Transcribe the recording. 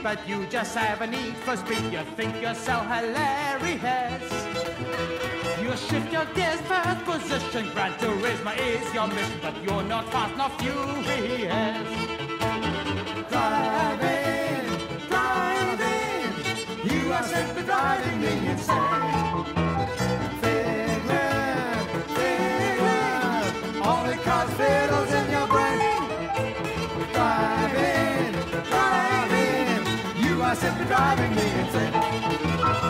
but you just have a need for speed. You think you're so hilarious. You shift your gears, first position. Gran Turismo is your mission, but you're not fast nor furious. Driving, driving, you are simply driving me insane. Fiddler, only cause fiddles in your brain. Driving, driving, you are simply driving me insane.